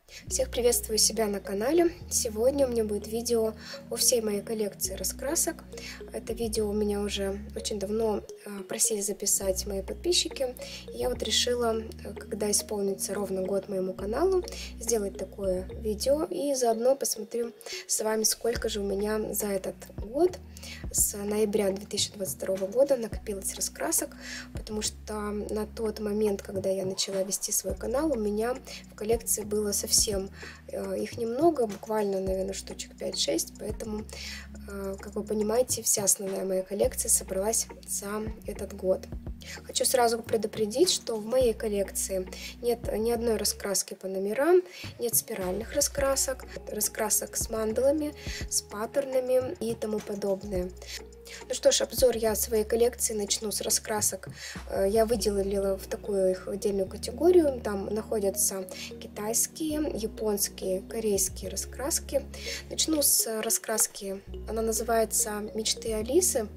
Всех приветствую себя на канале. Сегодня у меня будет видео о всей моей коллекции раскрасок. Это видео у меня уже очень давно просили записать мои подписчики. Я вот решила, когда исполнится ровно год моему каналу, сделать такое видео и заодно посмотрю с вами, сколько же у меня за этот год, с ноября 2022 года, накопилось раскрасок, потому что на тот момент, когда я начала вести свой канал, у меня в коллекции было совсем их немного, буквально, наверное, штучек 5-6, поэтому, как вы понимаете, вся основная моя коллекция собралась за этот год. Хочу сразу предупредить, что в моей коллекции нет ни одной раскраски по номерам, нет спиральных раскрасок, раскрасок с мандалами, с паттернами и тому подобное. Ну что ж, обзор я своей коллекции начну с раскрасок. Я выделила в такую их отдельную категорию. Там находятся китайские, японские, корейские раскраски. Начну с раскраски, она называется «Мечты Алисы»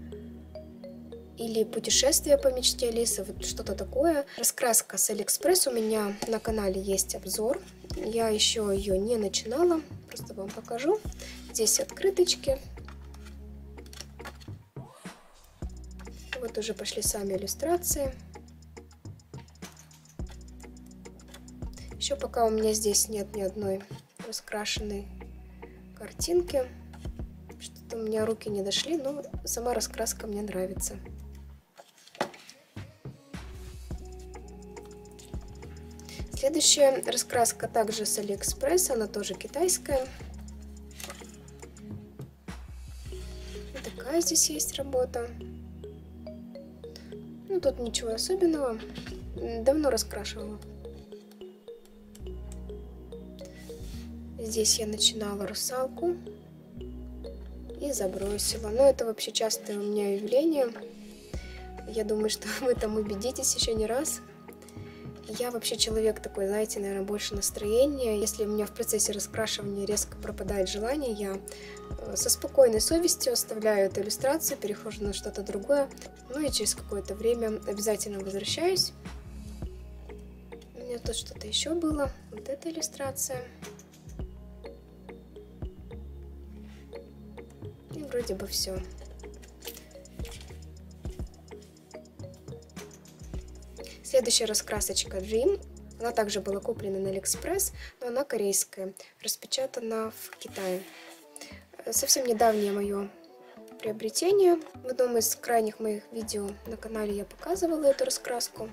или «Путешествие по мечте Алисы», вот что-то такое. Раскраска с Алиэкспресс, у меня на канале есть обзор. Я еще ее не начинала, просто вам покажу. Здесь открыточки. Вот уже пошли сами иллюстрации. Еще пока у меня здесь нет ни одной раскрашенной картинки. Что-то у меня руки не дошли, но сама раскраска мне нравится. Следующая раскраска также с Алиэкспресс, она тоже китайская. Вот такая здесь есть работа. Ну, тут ничего особенного. Давно раскрашивала. Здесь я начинала русалку и забросила. Но это вообще частое у меня явление. Я думаю, что вы там убедитесь еще не раз. Я вообще человек такой, знаете, наверное, больше настроения. Если у меня в процессе раскрашивания резко пропадает желание, я со спокойной совестью оставляю эту иллюстрацию, перехожу на что-то другое. Ну и через какое-то время обязательно возвращаюсь. У меня тут что-то еще было. Вот эта иллюстрация. И вроде бы все. Следующая раскрасочка Dream. Она также была куплена на Алиэкспресс, но она корейская, распечатана в Китае. Совсем недавнее мое приобретение. В одном из крайних моих видео на канале я показывала эту раскраску.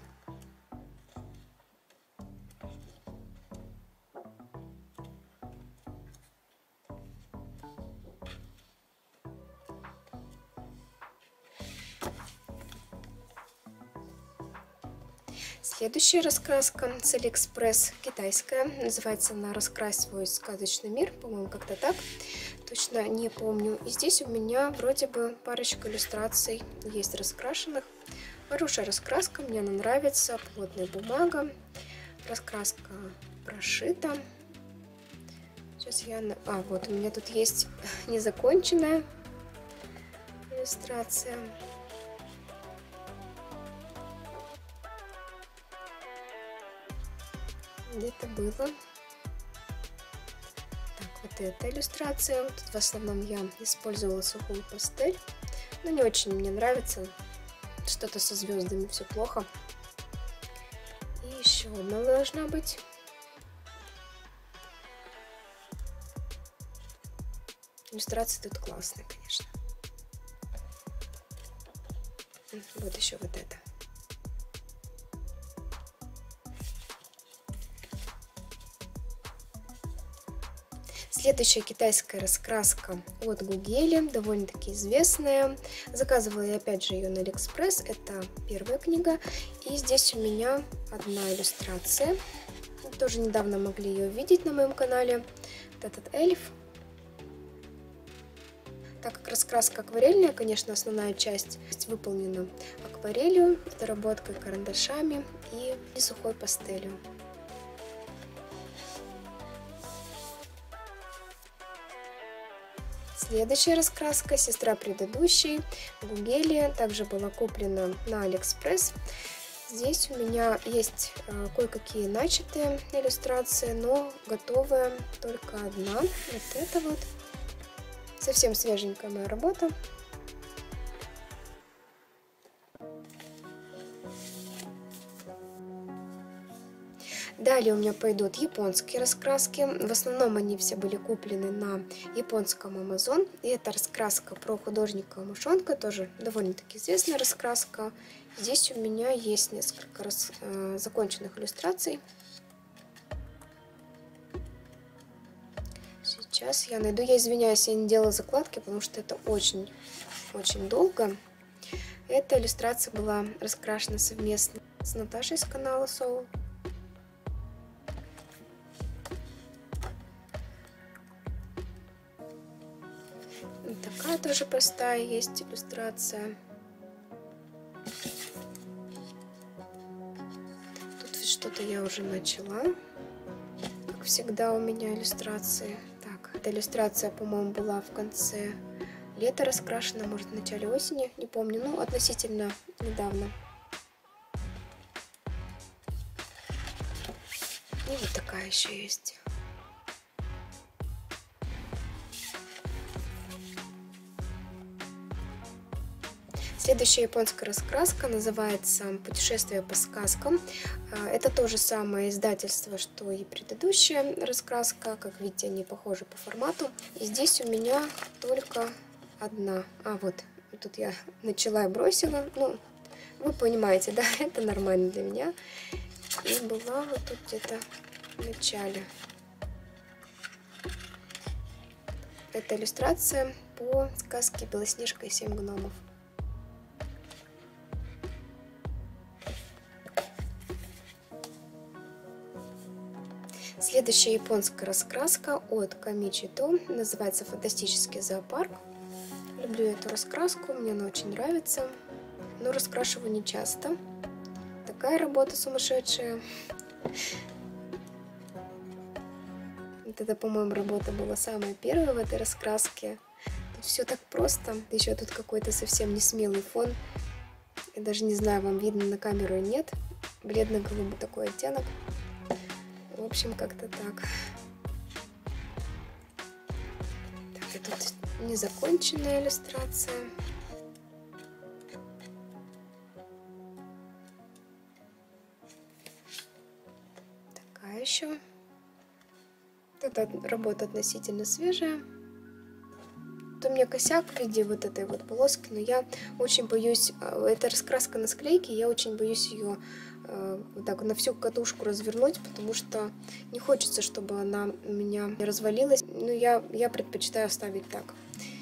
Следующая раскраска с Алиэкспресс, китайская. Называется она «Раскрась свой сказочный мир». По-моему, как-то так. Точно не помню. И здесь у меня вроде бы парочка иллюстраций есть раскрашенных. Хорошая раскраска, мне она нравится. Плотная бумага. Раскраска прошита. Сейчас я... вот у меня тут есть незаконченная иллюстрация. Где-то было. Так, вот эта иллюстрация. Тут в основном я использовала сухую пастель. Но не очень мне нравится. Что-то со звездами, все плохо. И еще одна должна быть. Иллюстрации тут классные, конечно. Вот еще вот это. Следующая китайская раскраска от Гугели, довольно-таки известная. Заказывала я опять же ее на Алиэкспресс, это первая книга. И здесь у меня одна иллюстрация. Тоже недавно могли ее увидеть на моем канале. Вот этот эльф. Так как раскраска акварельная, конечно, основная часть выполнена акварелью, доработкой карандашами и сухой пастелью. Следующая раскраска, сестра предыдущей, Гугели, также была куплена на Алиэкспресс. Здесь у меня есть кое-какие начатые иллюстрации, но готовая только одна. Вот это вот. Совсем свеженькая моя работа. Далее у меня пойдут японские раскраски. В основном они все были куплены на японском Amazon. И это раскраска про художника Мышонка, тоже довольно-таки известная раскраска. Здесь у меня есть несколько законченных иллюстраций. Сейчас я найду. Я извиняюсь, я не делала закладки, потому что это очень долго. Эта иллюстрация была раскрашена совместно с Наташей с канала Soul. Такая тоже простая есть иллюстрация. Тут что-то я уже начала. Как всегда у меня иллюстрации. Так, эта иллюстрация, по-моему, была в конце лета раскрашена, может, в начале осени, не помню, ну, относительно недавно. И вот такая еще есть. Следующая японская раскраска называется «Путешествие по сказкам». Это то же самое издательство, что и предыдущая раскраска. Как видите, они похожи по формату. И здесь у меня только одна. Вот, тут я начала и бросила. Ну, вы понимаете, да, это нормально для меня. И была вот тут где-то в начале. Это иллюстрация по сказке «Белоснежка и 7 гномов». Следующая японская раскраска от Камичи То называется «Фантастический зоопарк». Люблю эту раскраску, мне она очень нравится, но раскрашиваю не часто. Такая работа сумасшедшая. Вот это, по-моему, работа была самая первая в этой раскраске. Тут все так просто. Еще тут какой-то совсем не смелый фон. Я даже не знаю, вам видно на камеру или нет. Бледно-голубой такой оттенок. В общем, как-то так. Так, и тут незаконченная иллюстрация. Такая еще. Эта работа относительно свежая. Тут у меня косяк в виде вот этой вот полоски, но я очень боюсь, это раскраска на склейке, я очень боюсь ее вот так на всю катушку развернуть, потому что не хочется, чтобы она у меня не развалилась. Но я предпочитаю оставить так.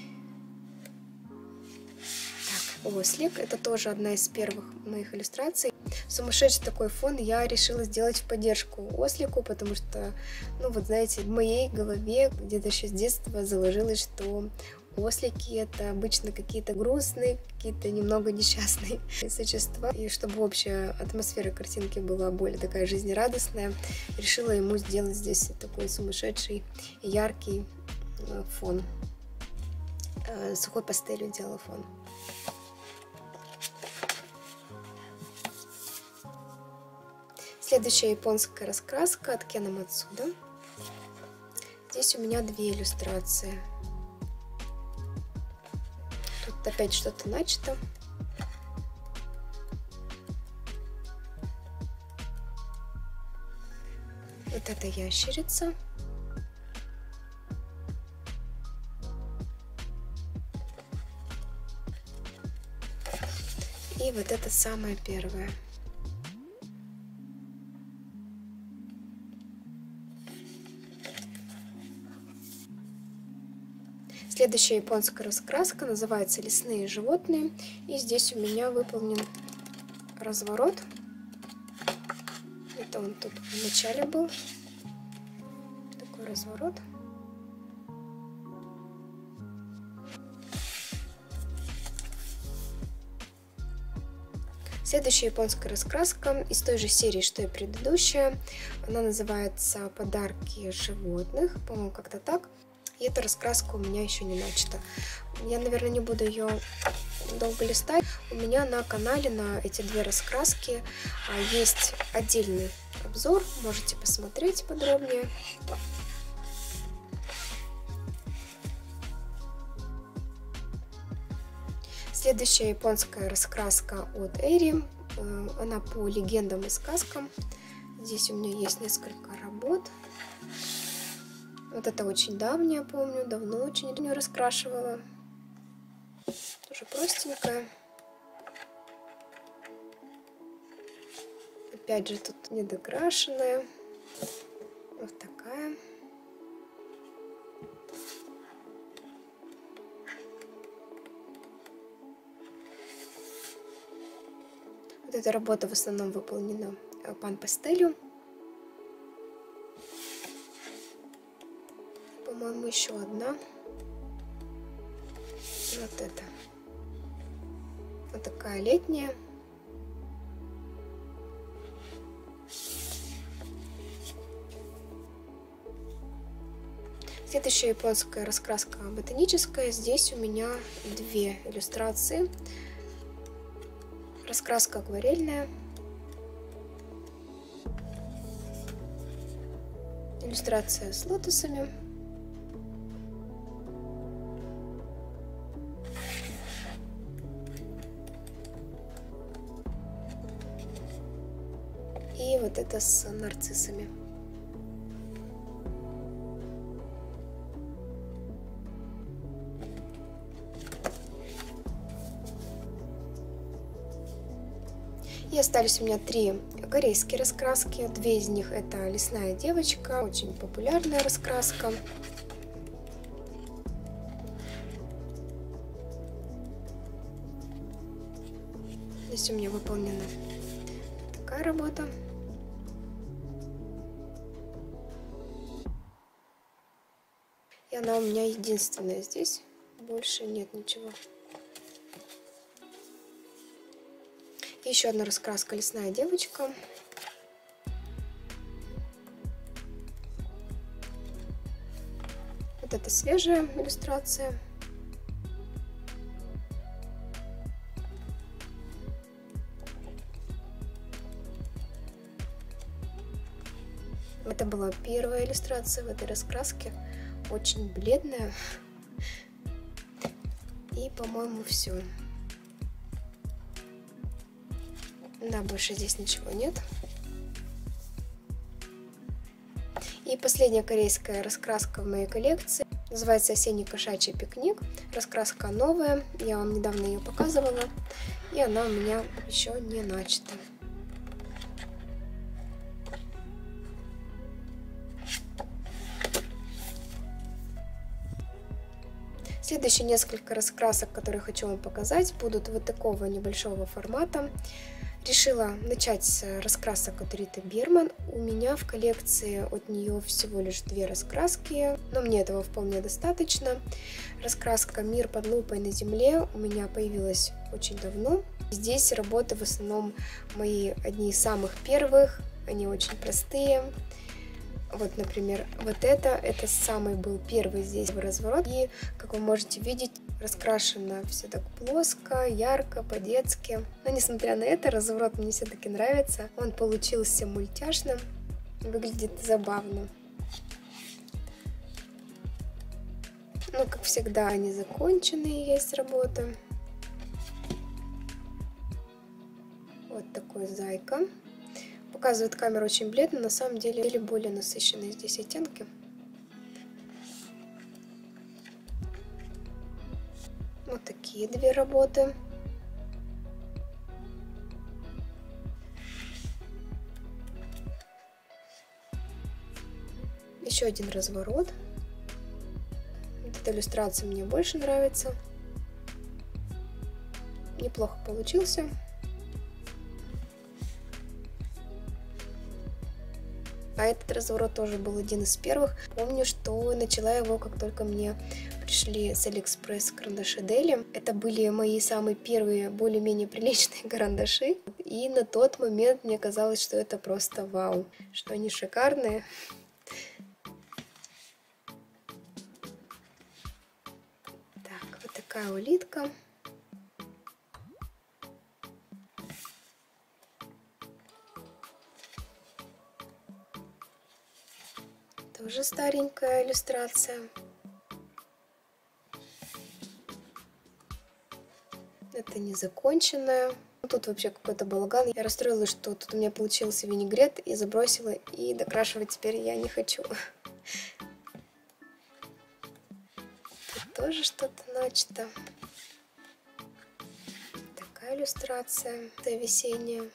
Ослик. Это тоже одна из первых моих иллюстраций. Сумасшедший такой фон я решила сделать в поддержку ослику, потому что, ну вот знаете, в моей голове где-то еще с детства заложилось, что ослики это обычно какие-то грустные, какие-то немного несчастные существа. И чтобы общая атмосфера картинки была более такая жизнерадостная, решила ему сделать здесь такой сумасшедший яркий фон. Сухой пастелью делала фон. Следующая японская раскраска от Кена Мацуда. Здесь у меня две иллюстрации. Тут опять что-то начато. Вот это ящерица. И вот это самое первое. Следующая японская раскраска называется «Лесные животные». И здесь у меня выполнен разворот. Это он тут в начале был. Такой разворот. Следующая японская раскраска из той же серии, что и предыдущая. Она называется «Подарки животных». По-моему, как-то так. И эта раскраска у меня еще не начата. Я, наверное, не буду ее долго листать. У меня на канале на эти две раскраски есть отдельный обзор. Можете посмотреть подробнее. Следующая японская раскраска от Эри. Она по легендам и сказкам. Здесь у меня есть несколько работ. Вот это очень давняя, помню, давно очень ее раскрашивала. Тоже простенькая. Опять же, тут недокрашенная. Вот такая. Вот эта работа в основном выполнена пан-пастелью. По-моему, еще одна. Вот это. Вот такая летняя. Следующая японская раскраска ботаническая. Здесь у меня две иллюстрации. Раскраска акварельная. Иллюстрация с лотосами. И вот это с нарциссами. И остались у меня три корейские раскраски. Две из них это «Лесная девочка», очень популярная раскраска. Здесь у меня выполнена такая работа. И она у меня единственная здесь. Больше нет ничего. Еще одна раскраска «Лесная девочка». Вот это свежая иллюстрация. Это была первая иллюстрация в этой раскраске. Очень бледная. И, по-моему, все. Да, больше здесь ничего нет. И последняя корейская раскраска в моей коллекции. Называется «Осенний кошачий пикник». Раскраска новая. Я вам недавно ее показывала. И она у меня еще не начата. Следующие несколько раскрасок, которые хочу вам показать, будут вот такого небольшого формата. Решила начать с раскрасок от Риты Бирман. У меня в коллекции от нее всего лишь две раскраски, но мне этого вполне достаточно. Раскраска «Мир под лупой на земле» у меня появилась очень давно. Здесь работы в основном мои одни из самых первых, они очень простые. Вот, например, вот это самый был первый здесь разворот. И, как вы можете видеть, раскрашено все так плоско, ярко, по-детски. Но, несмотря на это, разворот мне все-таки нравится. Он получился мультяшным, выглядит забавно. Ну, как всегда, незаконченные есть работы. Вот такой зайка. Показывает камера очень бледно, на самом деле более насыщенные здесь оттенки. Вот такие две работы. Еще один разворот. Вот эта иллюстрация мне больше нравится. Неплохо получился. А этот разворот тоже был один из первых. Помню, что начала его, как только мне пришли с Алиэкспресс карандаши Дели. Это были мои самые первые, более-менее приличные карандаши. И на тот момент мне казалось, что это просто вау, что они шикарные. такая улитка. Тоже старенькая иллюстрация. Это незаконченная. Тут вообще какой-то балаган. Я расстроилась, что тут у меня получился винегрет, и забросила, и докрашивать теперь я не хочу. Тут тоже что-то начато. Такая иллюстрация, это весенняя.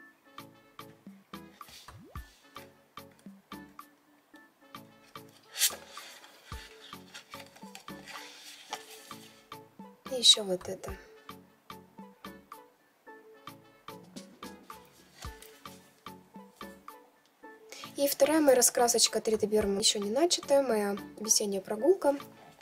И еще вот это. И вторая моя раскрасочка 3D Burma еще не начатая, моя весенняя прогулка.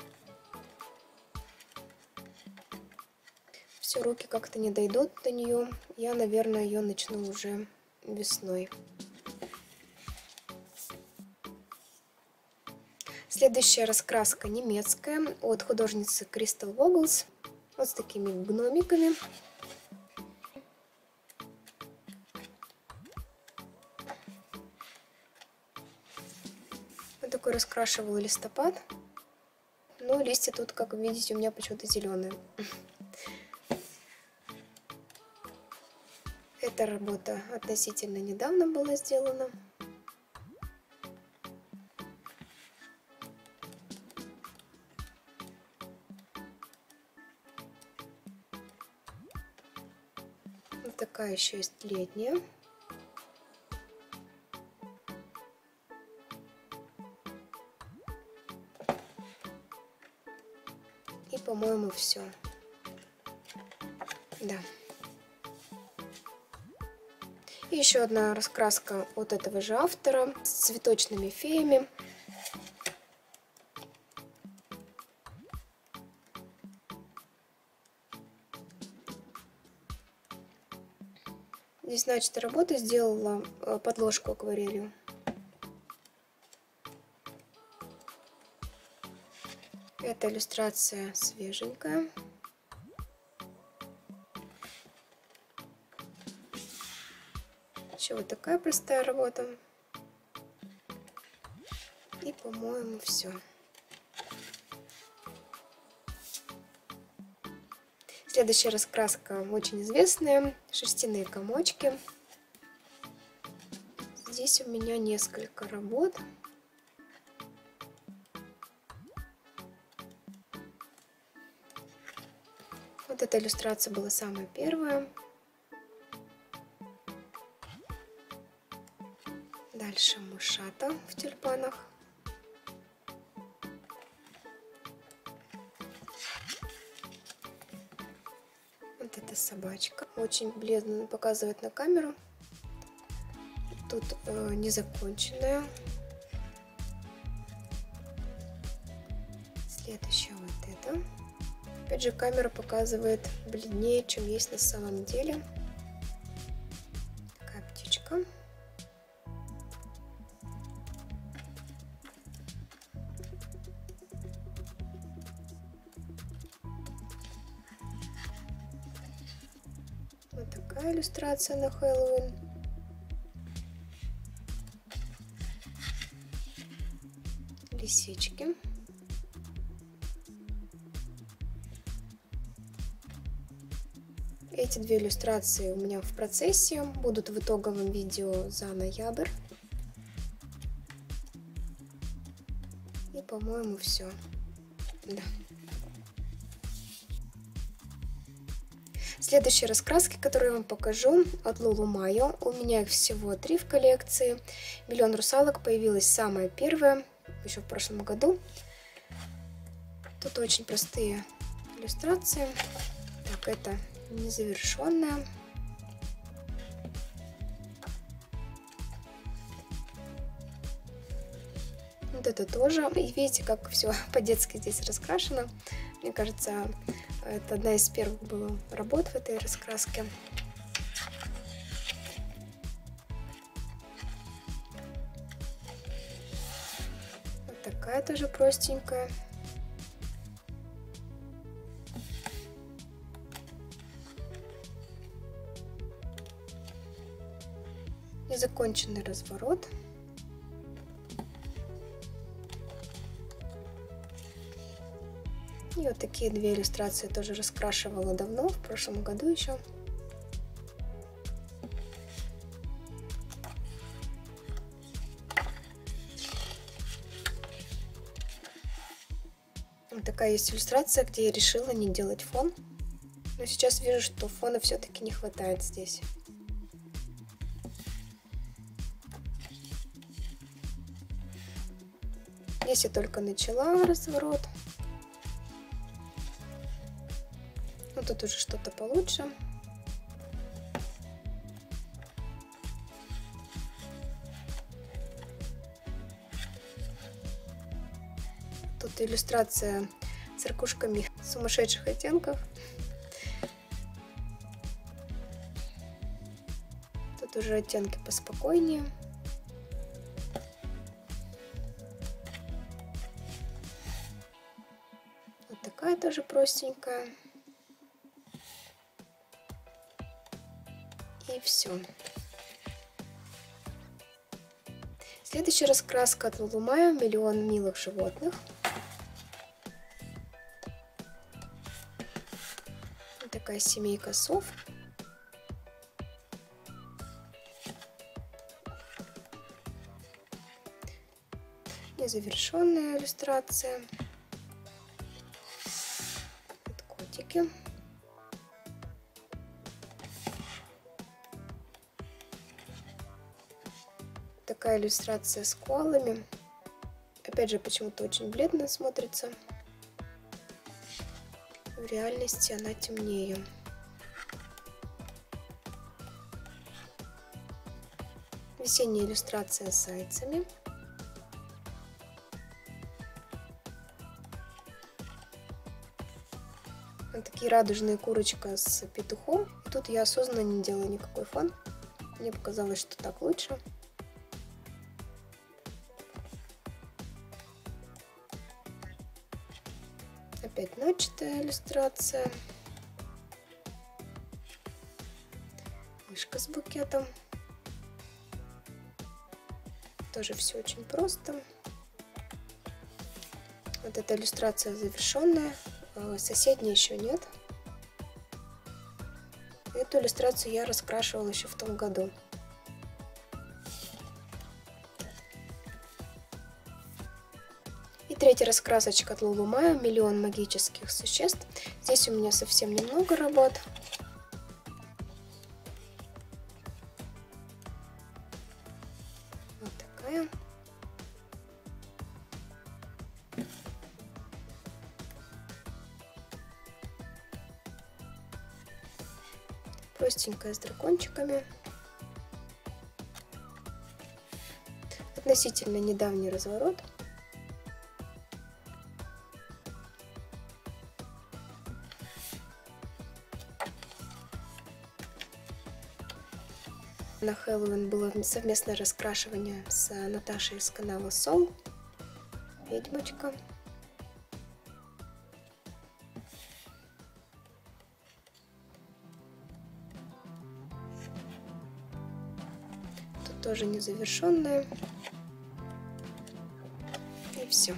Все, руки как-то не дойдут до нее. Я, наверное, ее начну уже весной. Следующая раскраска немецкая от художницы Crystal Vogels. Вот с такими гномиками. Вот такой раскрашивала листопад. Но листья тут, как вы видите, у меня почему-то зеленые. Эта работа относительно недавно была сделана. Вот такая еще есть летняя. И, по-моему, все. Да. И еще одна раскраска от этого же автора с цветочными феями. Здесь начата работа, сделала подложку акварелью. Эта иллюстрация свеженькая. Еще вот такая простая работа. И, по-моему, все. Следующая раскраска очень известная. Шерстяные комочки. Здесь у меня несколько работ. Вот эта иллюстрация была самая первая. Дальше мышата в тюльпанах. Вот эта собачка. Очень бледно показывает на камеру. Тут незаконченная. Следующая вот эта. Опять же, камера показывает бледнее, чем есть на самом деле. Такая птичка. Вот такая иллюстрация на Хэллоуин. Лисички. Эти две иллюстрации у меня в процессе, будут в итоговом видео за ноябрь. И, по-моему, все. Да. Следующие раскраски, которые я вам покажу, от Lulu Mayo. У меня их всего 3 в коллекции. Миллион русалок появилась самая первая, еще в прошлом году. Тут очень простые иллюстрации. Так, это незавершенная. Вот это тоже. И видите, как все по-детски здесь раскрашено. Мне кажется, это одна из первых была работ в этой раскраске. Вот такая тоже простенькая. Незаконченный разворот. И вот такие две иллюстрации тоже раскрашивала давно, в прошлом году еще. Вот такая есть иллюстрация, где я решила не делать фон. Но сейчас вижу, что фона все-таки не хватает здесь. Здесь я только начала разворот. Ну, тут уже что-то получше. Тут иллюстрация с ракушками сумасшедших оттенков. Тут уже оттенки поспокойнее. Вот такая тоже простенькая. И все. Следующая раскраска от Лулумая «Миллион милых животных». Вот такая семейка сов. Незавершенная иллюстрация. Вот котики. Такая иллюстрация с коалами. Опять же, почему-то очень бледно смотрится. В реальности она темнее. Весенняя иллюстрация с зайцами. Вот такие радужные курочка с петухом. И тут я осознанно не делала никакой фон. Мне показалось, что так лучше. Опять начатая иллюстрация. Мышка с букетом. Тоже все очень просто. Вот эта иллюстрация завершенная. Соседней еще нет. Эту иллюстрацию я раскрашивала еще в том году. И третья раскрасочка от Лулумая «Миллион магических существ». Здесь у меня совсем немного работ. Вот такая. Простенькая, с дракончиками. Относительно недавний разворот. На Хэллоуин было совместное раскрашивание с Наташей из канала Сол. Ведьмочка. Тут тоже незавершенная. И все.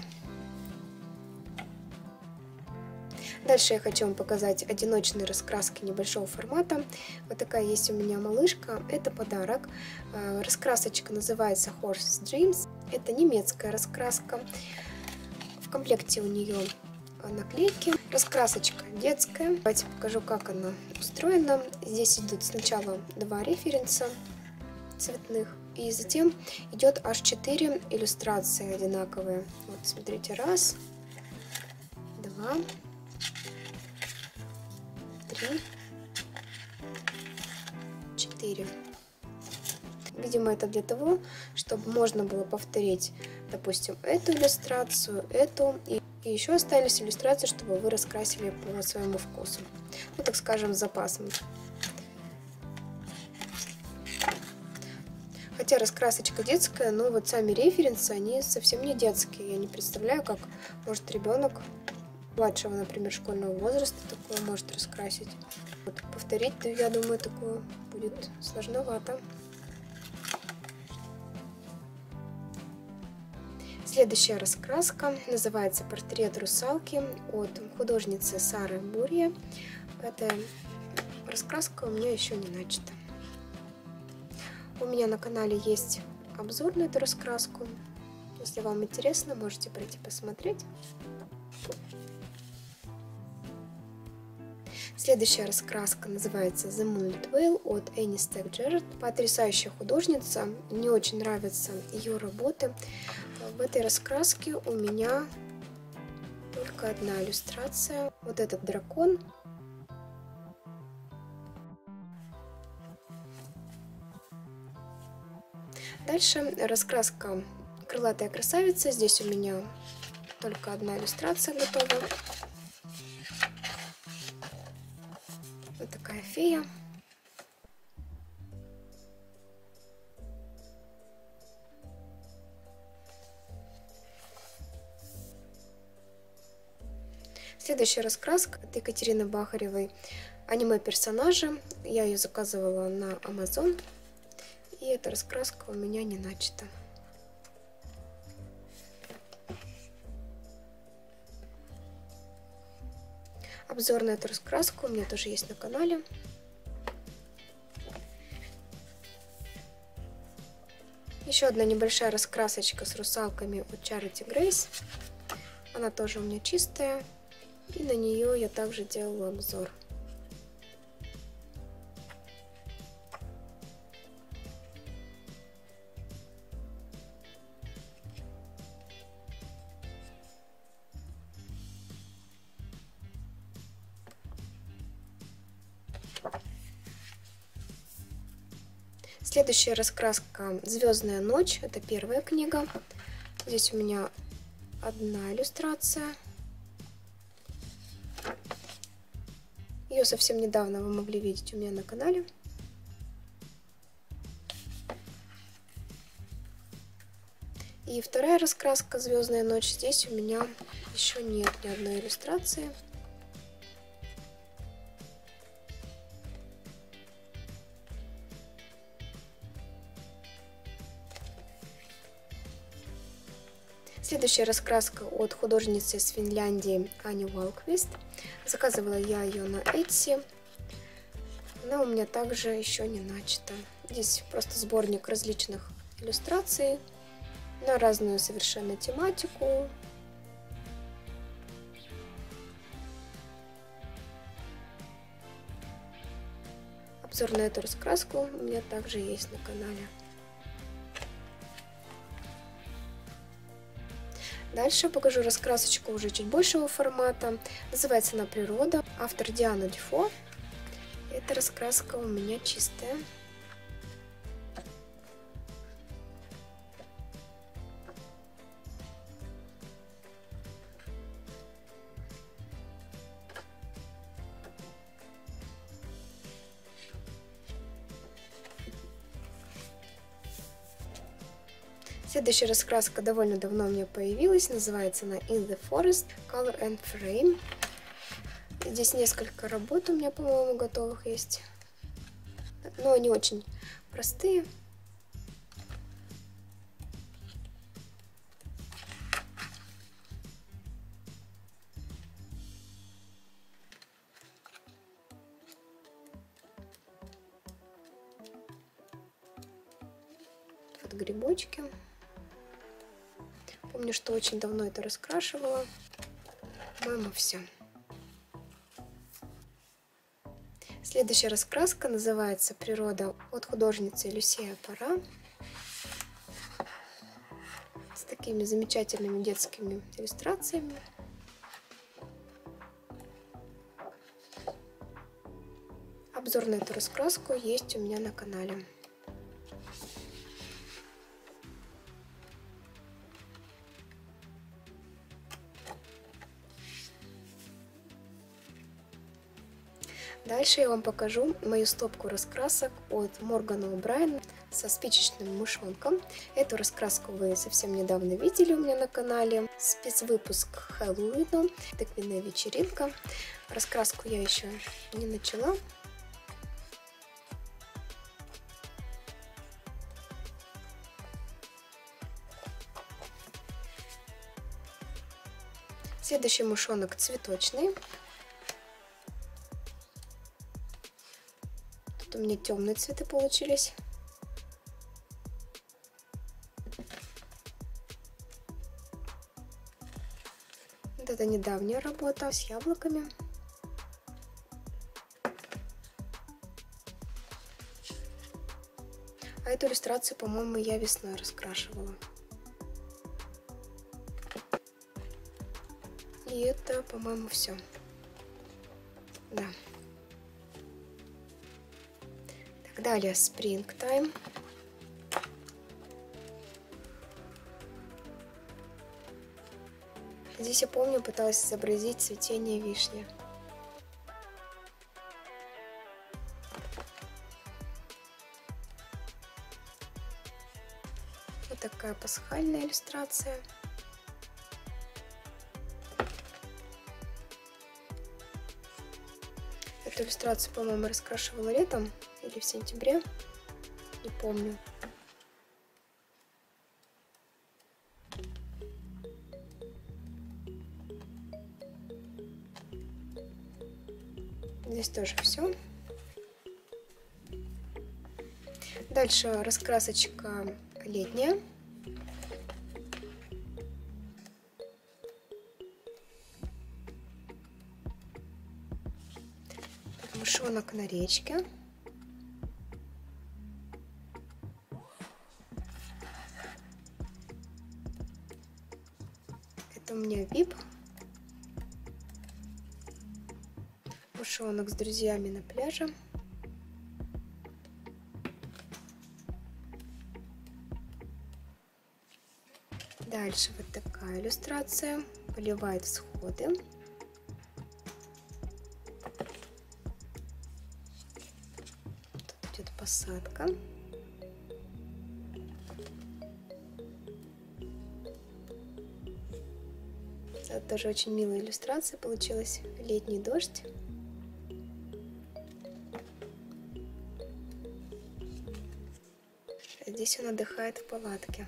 Дальше я хочу вам показать одиночные раскраски небольшого формата. Вот такая есть у меня малышка. Это подарок. Раскрасочка называется Horse Dreams. Это немецкая раскраска. В комплекте у нее наклейки. Раскрасочка детская. Давайте покажу, как она устроена. Здесь идут сначала два референса цветных. И затем идет аж 4 иллюстрации одинаковые. Вот, смотрите, раз, два, 3, 4. Видимо, это для того, чтобы можно было повторить, допустим, эту иллюстрацию, эту. И еще остались иллюстрации, чтобы вы раскрасили по своему вкусу. Ну, так скажем, с запасом. Хотя раскрасочка детская, но вот сами референсы, они совсем не детские. Я не представляю, как может ребенок младшего, например, школьного возраста такое может раскрасить. Вот повторить, я думаю, такое будет сложновато. Следующая раскраска называется «Портрет русалки» от художницы Сары Бурье. Эта раскраска у меня еще не начата. У меня на канале есть обзор на эту раскраску. Если вам интересно, можете пройти посмотреть. Следующая раскраска называется The Moonlit Veil от Энни Стек-Джерард. Потрясающая художница. Мне очень нравятся ее работы. В этой раскраске у меня только одна иллюстрация. Вот этот дракон. Дальше раскраска «Крылатая красавица». Здесь у меня только одна иллюстрация готова. Вот такая фея. Следующая раскраска от Екатерины Бахаревой. Аниме-персонажи. Я ее заказывала на Amazon. И эта раскраска у меня не начата. Обзор на эту раскраску у меня тоже есть на канале. Еще одна небольшая раскрасочка с русалками от Charity Grace. Она тоже у меня чистая. И на нее я также делала обзор. Следующая раскраска «Звездная ночь». Это первая книга. Здесь у меня одна иллюстрация. Ее совсем недавно вы могли видеть у меня на канале. И вторая раскраска «Звездная ночь». Здесь у меня еще нет ни одной иллюстрации. Следующая раскраска от художницы из Финляндии Ани Валквист. Заказывала я ее на Etsy. Она у меня также еще не начата. Здесь просто сборник различных иллюстраций на разную совершенно тематику. Обзор на эту раскраску у меня также есть на канале. Дальше покажу раскрасочку уже чуть большего формата. Называется она «Природа». Автор Диана Дюфо. Эта раскраска у меня чистая. Следующая раскраска довольно давно у меня появилась. Называется она In the Forest Color and Frame. Здесь несколько работ у меня, по-моему, готовых есть. Но они очень простые. Вот грибочки. Помню, что очень давно это раскрашивала. По-моему, все. Следующая раскраска называется «Природа» от художницы Люсия Пора. С такими замечательными детскими иллюстрациями. Обзор на эту раскраску есть у меня на канале. Дальше я вам покажу мою стопку раскрасок от Моргана О'Брайен со спичечным мышонком. Эту раскраску вы совсем недавно видели у меня на канале. Спецвыпуск к Хэллоуину, тыквенная вечеринка. Раскраску я еще не начала. Следующий мышонок цветочный. Тут у меня темные цветы получились. Вот это недавняя работа с яблоками. А эту иллюстрацию, по-моему, я весной раскрашивала. И это, по-моему, все. Да. Так, далее Springtime. Здесь, я помню, пыталась изобразить цветение вишни. Вот такая пасхальная иллюстрация. Эту иллюстрацию, по-моему, раскрашивала летом или в сентябре, не помню. Здесь тоже все. Дальше раскрасочка летняя. Мышонок на речке. Это у меня VIP. Мышонок с друзьями на пляже. Дальше вот такая иллюстрация. Поливает всходы. Тут идет посадка. Это тоже очень милая иллюстрация получилась. Летний дождь. Здесь он отдыхает в палатке.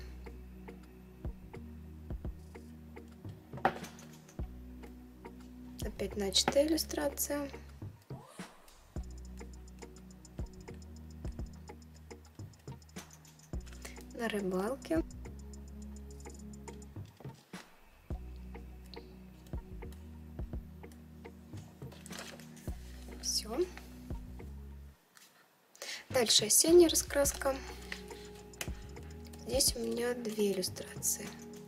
Опять начатая иллюстрация. На рыбалке. Все. Дальше осенняя раскраска. Здесь у меня две иллюстрации.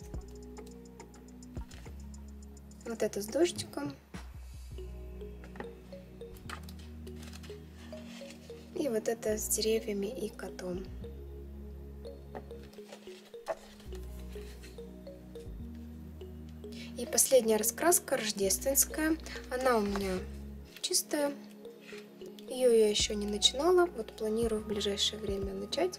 Вот это с дождиком. И вот это с деревьями и котом. И последняя раскраска рождественская. Она у меня чистая. Ее я еще не начинала. Вот планирую в ближайшее время начать.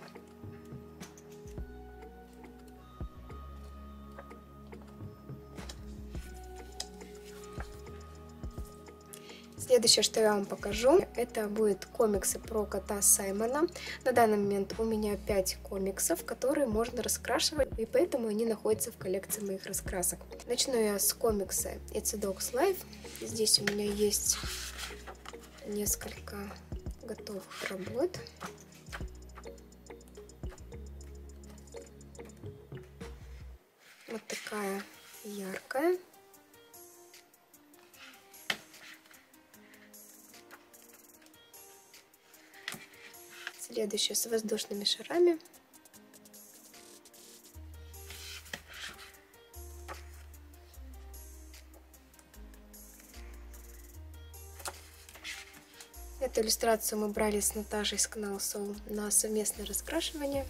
Следующее, что я вам покажу, это будут комиксы про кота Саймона. На данный момент у меня 5 комиксов, которые можно раскрашивать, и поэтому они находятся в коллекции моих раскрасок. Начну я с комикса It's a Dog's Life. Здесь у меня есть несколько готовых работ. Вот такая яркая. Следующая с воздушными шарами. Эту иллюстрацию мы брали с Наташей с канала Soul на совместное раскрашивание.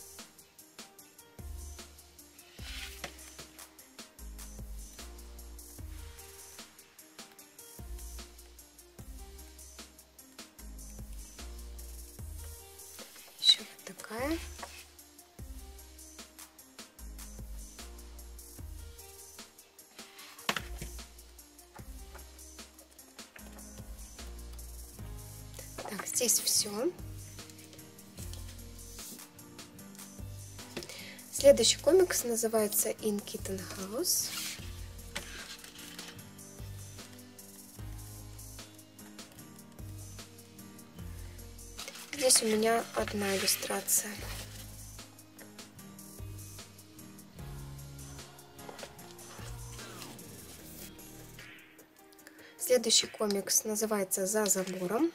Еще вот такая. Так, здесь все. Следующий комикс называется In Kitten House. здесь у меня одна иллюстрация. Следующий комикс называется «За забором».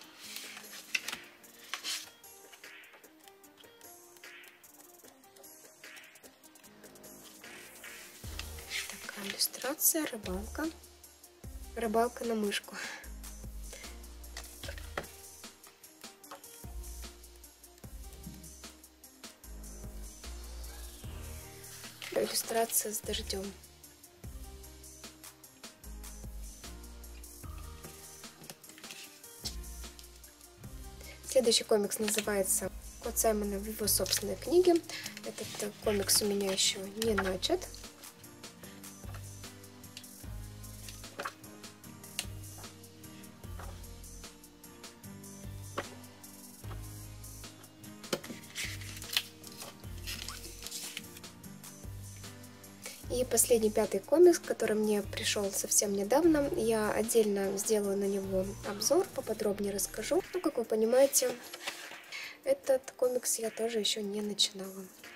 Такая иллюстрация, рыбалка. Рыбалка на мышку. Иллюстрация с дождем. Следующий комикс называется «Кот Саймона в его собственной книге». Этот комикс у меня еще не начат. И последний, пятый комикс, который мне пришел совсем недавно. Я отдельно сделаю на него обзор, поподробнее расскажу. Ну, как вы понимаете, этот комикс я тоже еще не начинала.